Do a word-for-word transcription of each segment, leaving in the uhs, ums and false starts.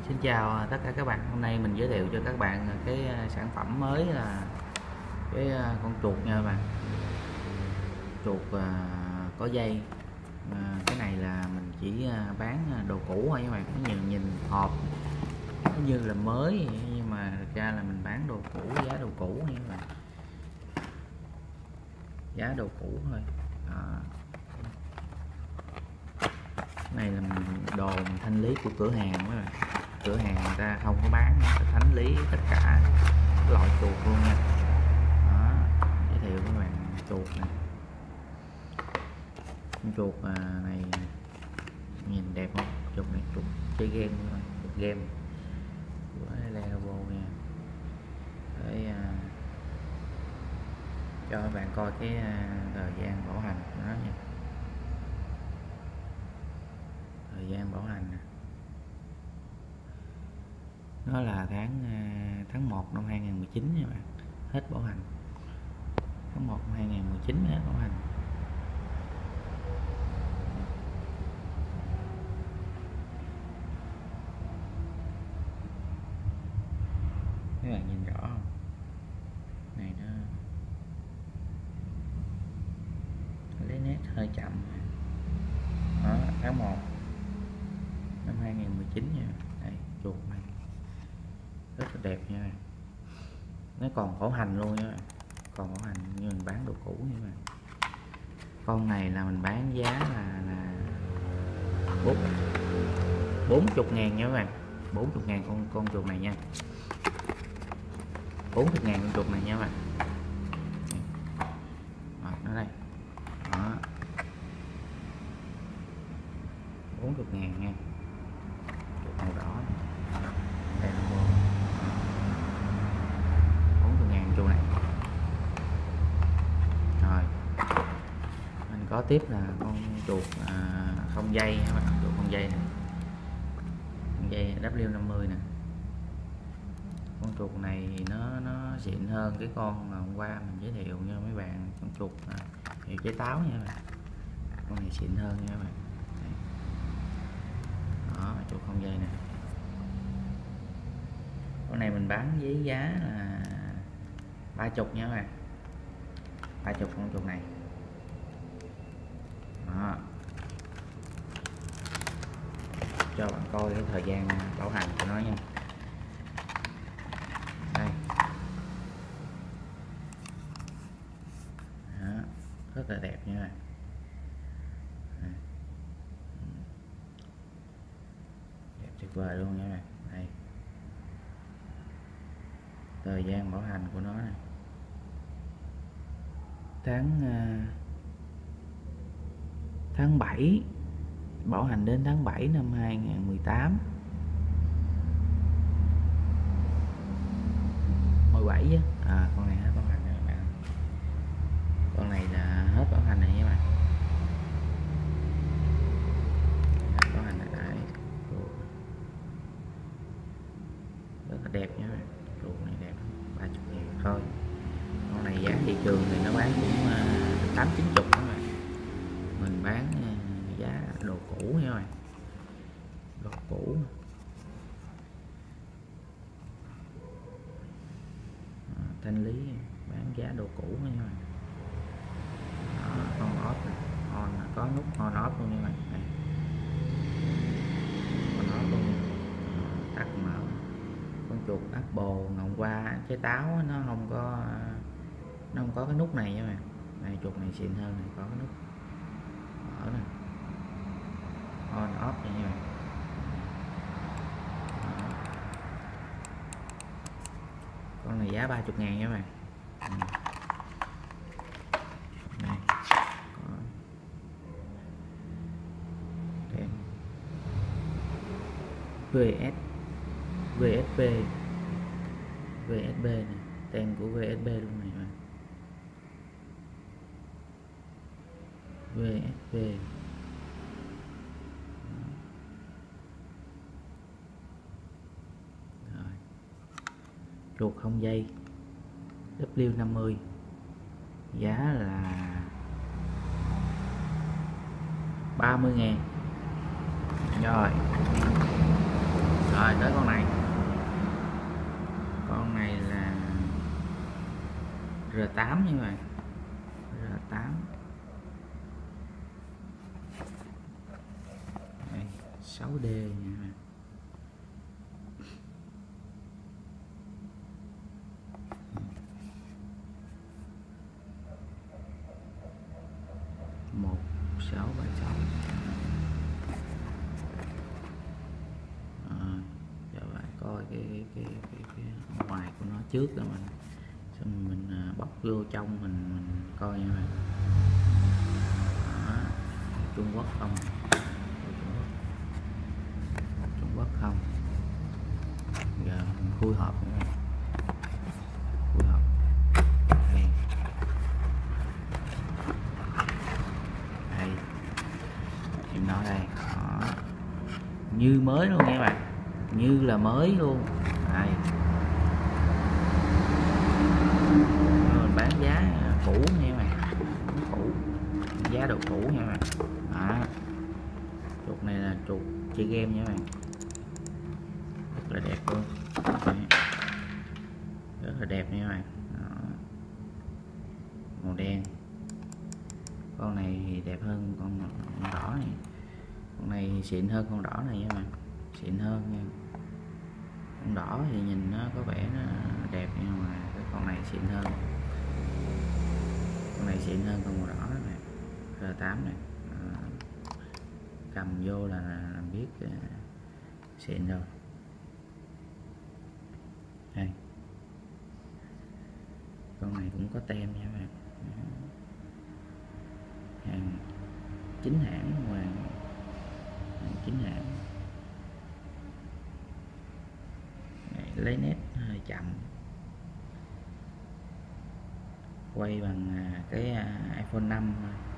Xin chào tất cả các bạn. Hôm nay mình giới thiệu cho các bạn cái sản phẩm mới là cái con chuột nha các bạn. Chuột có dây. Cái này là mình chỉ bán đồ cũ thôi các bạn. Nó nhìn nhìn hộp nó như là mới nhưng mà thực ra là mình bán đồ cũ, giá đồ cũ nha các bạn. Giá đồ cũ thôi. Đó. Cái này là đồ mình thanh lý của cửa hàng các bạn. Cửa hàng người ta không có bán, người ta thanh lý tất cả loại chuột luôn nha. Đó, giới thiệu với các bạn chuột này. Con chuột này nhìn đẹp không? Chuột này chuột chơi game các bạn, chuột game của Lenovo nha. Để uh, cho các bạn coi cái uh, thời gian bảo hành của nó nha. Thời gian bảo hành nè. Nó là tháng tháng một năm hai nghìn không trăm mười chín nha bạn, hết bảo hành. Tháng một năm hai nghìn không trăm mười chín hết bảo hành. Các bạn nhìn rõ không? Này nó lấy nét hơi chậm. Đó, tháng một năm hai nghìn không trăm mười chín nha. Đây, chuột này rất là đẹp nha. Nó còn bảo hành luôn nha. Còn bảo hành như mình bán đồ cũ như vậy. Con này là mình bán giá là là bốn mươi ngàn nha các bạn. bốn mươi ngàn con con chuột này nha. bốn mươi ngàn con chuột này nha các bạn. Đó, nó đây. Đó. bốn mươi ngàn nha. Chuột màu đỏ. Đây là bốn mươi ngàn chuột này. Rồi. Mình có tiếp là con chuột à, không dây các bạn, chuột không dây này. Con dây W năm mươi nè. Con chuột này nó nó xịn hơn cái con mà hôm qua mình giới thiệu nha mấy bạn. Con chuột à, hiệu trái táo nha bạn. Con này xịn hơn nha các bạn. Đây. Đó, chuột không dây nè. Con này mình bán với giá là ba mươi nha các bạn. ba mươi con chuột này. Đó. Cho bạn coi cái thời gian bảo hành của nó nha. Đây. Đó. Rất là đẹp nha bạn. Đẹp tuyệt vời luôn nha bạn. Đây. Thời gian bảo hành của nó này. Tháng tháng bảy, bảo hành đến tháng bảy năm hai nghìn không trăm mười tám. mười bảy chứ. À, con này hết bảo hành rồi các bạn. Con này là hết bảo hành này nha các bạn. Hết bảo hành này đấy. Rất là đẹp nha các bạn. Chuột này đẹp. ba mươi ngàn thôi. Con này giá thị trường thì nó bán cũng tám chín mươi các bạn. Mình bán giá đồ cũ nha các bạn. Đồ cũ. Đó, thanh lý bán giá đồ cũ nha các bạn. Đó, con off này. On là có nút on off luôn nha các bạn. Đây. On off luôn nha. Tắt mở. Con chuột Apple ngày hôm qua trái táo nó không có nó không có cái nút này nha bạn. Này chuột này xịn hơn này, có cái nút mở nè, on off này nha. Đó. Con này giá ba mươi ngàn nha các bạn. Này. Có. Đây. vê ét vê ét pê vê ét pê này, tem của vê ét pê luôn này bạn. vê ét pê. Rồi. Chuột không dây W năm mươi. Giá là ba mươi ngàn. Rồi. Đó. Rồi tới con này, con này là R tám như vậy, R tám đây, sáu D nha. Một sáu bảy sáu. Giờ bạn coi cái cái cái, cái, cái ngoài của nó trước rồi mình xong mình bóc vô trong mình mình coi nha bạn. Đó, Trung Quốc không, Trung Quốc, Trung Quốc không. Giờ mình khui hộp nữa, khui hộp đây, đây em nói đây. Đó, như mới luôn nha bạn, như là mới luôn. Đây, mình bán giá cũ nha bạn, cũ, giá đồ cũ nha bạn. Đó, chuột này là chuột chơi game nha bạn, rất là đẹp luôn. Đấy, rất là đẹp nha bạn. Đó, màu đen. Con này thì đẹp hơn con, con đỏ này, con này xịn hơn con đỏ này nha bạn, xịn hơn nha. Con đỏ thì nhìn nó có vẻ nó đẹp nhưng mà cái con này xịn hơn, con này xịn hơn con màu đỏ này, R tám này. Đó, cầm vô là, là biết uh, xịn rồi. Đây, con này cũng có tem nha các bạn, hàng chính hãng ngoài, hàng chính hãng. Này, lấy nét hơi chậm, quay bằng cái iPhone năm,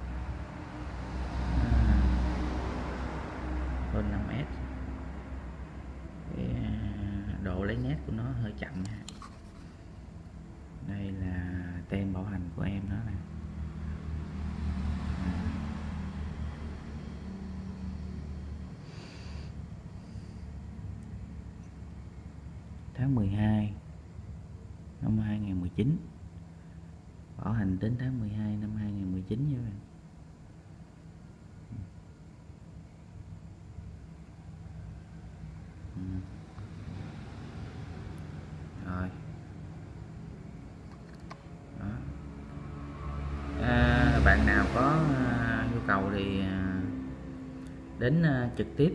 iPhone năm S. Cái độ lấy nét của nó hơi chậm nha. Đây là tem bảo hành của em đó nè. Tháng mười hai năm hai nghìn không trăm mười chín, bảo hành đến tháng mười hai năm hai nghìn không trăm mười chín nha bạn. Rồi. Đó. À, bạn nào có uh, nhu cầu thì uh, đến uh, trực tiếp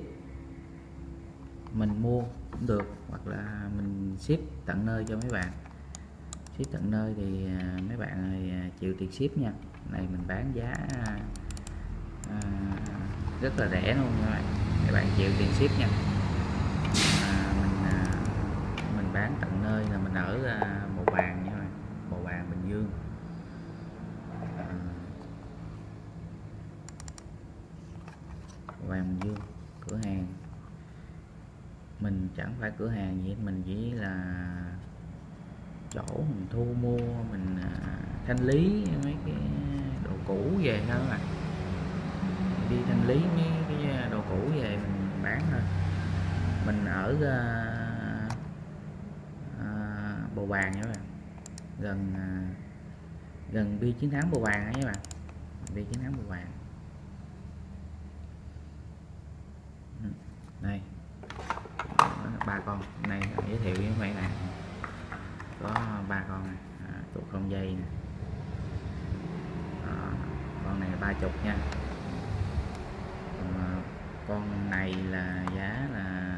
mình mua cũng được, hoặc là mình ship tận nơi cho mấy bạn. Ship tận nơi thì uh, mấy bạn này uh, chịu tiền ship nha. Này mình bán giá uh, rất là rẻ luôn các bạn, các bạn chịu tiền ship nha. À, mình uh, mình bán tận nơi là mình ở uh, Bầu Bàng nha bạn, Bầu Bàng Bình Dương. À, Bầu Bàng Bình Dương, cửa hàng mình chẳng phải cửa hàng gì, mình chỉ là chỗ mình thu mua, mình uh, thanh lý mấy cái đồ cũ về thôi mà, đi thanh lý mấy cái đồ cũ về mình bán thôi. Mình ở uh, uh, Bầu Bàng nha các bạn, gần uh, gần bia chiến thắng Bầu Bàng đó các bạn, bia chiến thắng Bầu Bàng. Đây ba con này giới thiệu với mấy bạn, có ba con này, à, chuột không dây nè. Đó, con này ba chục nha. Còn, à, con này là giá là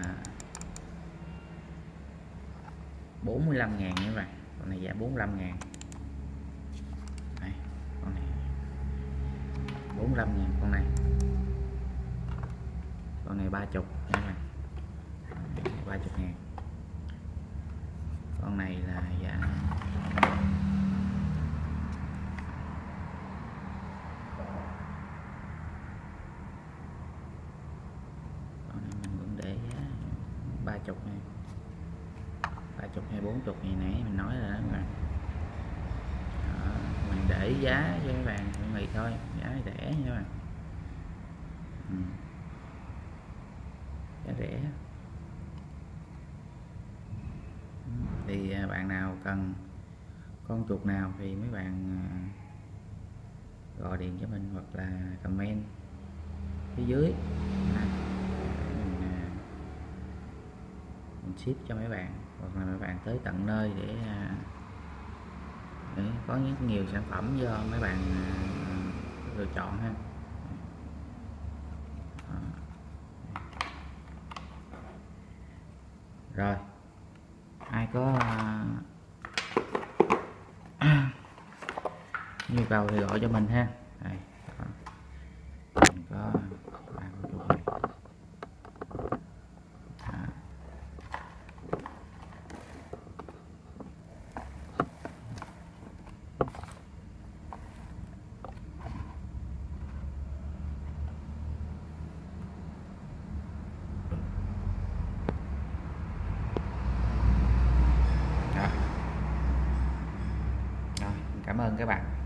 bốn mươi lăm ngàn nha các bạn, con này giá bốn mươi lăm ngàn. Đây, con này bốn mươi lăm ngàn, con này con này ba chục nha các bạn, ba chục ngàn. Con này là giá con này mình vẫn để giá ba chục này, ba chục hay bốn chục ngày nãy mình nói rồi đó các bạn. Đó, mình để giá cho các bạn người thôi, giá rẻ nha các bạn. Ừ. Giá rẻ. thì à, bạn nào cần con chuột nào thì mấy bạn à, gọi điện cho mình hoặc là comment phía dưới à, mình, à, mình ship cho mấy bạn, hoặc là mấy bạn tới tận nơi để, à, để có những nhiều sản phẩm do mấy bạn à, lựa chọn ha. À. Rồi ai có à, nhu cầu thì gọi cho mình ha. Đây, đó. Mình có ba con chuột này. À. Đó. Rồi, cảm ơn các bạn.